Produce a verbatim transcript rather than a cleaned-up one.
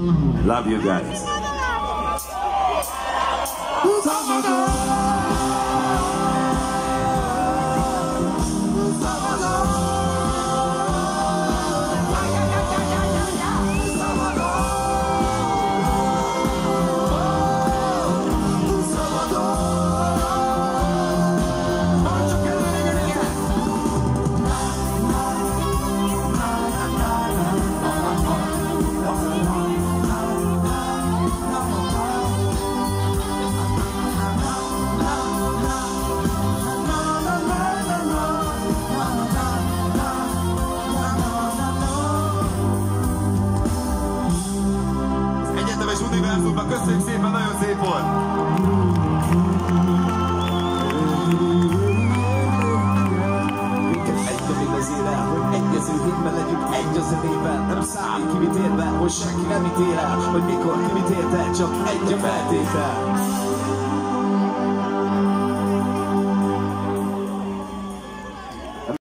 Love you guys. Köszönjük szépen, nagyon szép volt! Minket egy a mindezére, hogy egyező hitben legyünk egy a zenében. Nem számít ki mit ér be, hogy senki nem ítél el, hogy mikor ki mit ért el, csak egy a feltétel.